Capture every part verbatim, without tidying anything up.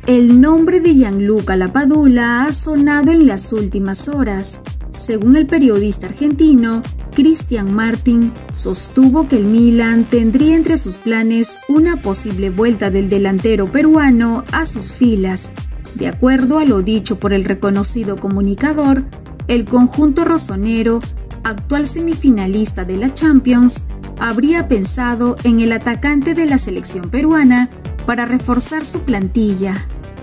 El nombre de Gianluca Lapadula ha sonado en las últimas horas. Según el periodista argentino Cristian Martin, sostuvo que el Milan tendría entre sus planes una posible vuelta del delantero peruano a sus filas. De acuerdo a lo dicho por el reconocido comunicador, el conjunto rosonero, actual semifinalista de la Champions, habría pensado en el atacante de la selección peruana para reforzar su plantilla.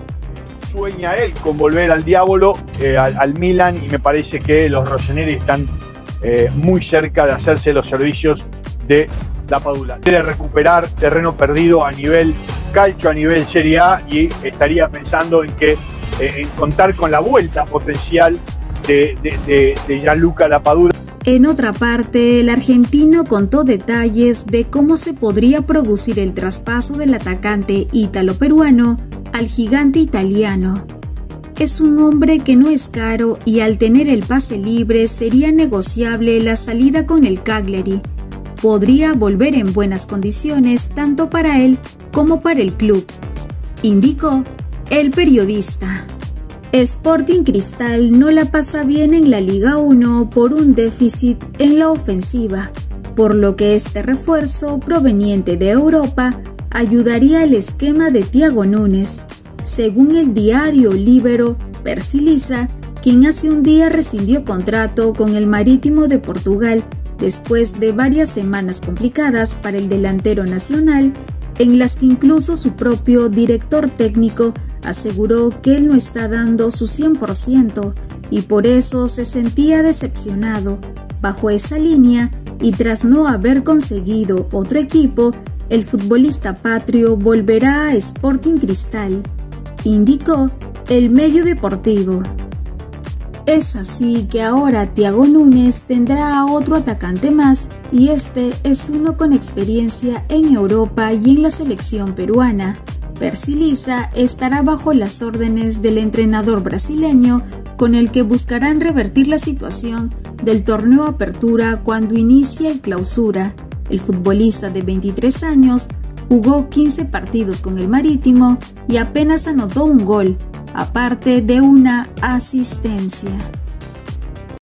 Sueña él con volver al diablo, eh, al, al Milan, y me parece que los rossoneri están eh, muy cerca de hacerse los servicios de Lapadula. Quiere recuperar terreno perdido a nivel calcio, a nivel Serie A, y estaría pensando en, que, eh, en contar con la vuelta potencial de, de, de, de Gianluca Lapadula. En otra parte, el argentino contó detalles de cómo se podría producir el traspaso del atacante ítalo-peruano al gigante italiano. Es un hombre que no es caro y al tener el pase libre sería negociable la salida con el Cagliari. Podría volver en buenas condiciones tanto para él como para el club, indicó el periodista. Sporting Cristal no la pasa bien en la Liga uno por un déficit en la ofensiva, por lo que este refuerzo proveniente de Europa ayudaría al esquema de Thiago Núñez, según el diario Libero. Percy Liza, quien hace un día rescindió contrato con el Marítimo de Portugal después de varias semanas complicadas para el delantero nacional, en las que incluso su propio director técnico aseguró que él no está dando su cien por ciento y por eso se sentía decepcionado. Bajo esa línea, y tras no haber conseguido otro equipo, el futbolista patrio volverá a Sporting Cristal, indicó el medio deportivo. Es así que ahora Thiago Núñez tendrá a otro atacante más, y este es uno con experiencia en Europa y en la selección peruana. Percy Liza estará bajo las órdenes del entrenador brasileño, con el que buscarán revertir la situación del torneo Apertura cuando inicia el Clausura. El futbolista de veintitrés años jugó quince partidos con el Marítimo y apenas anotó un gol, aparte de una asistencia.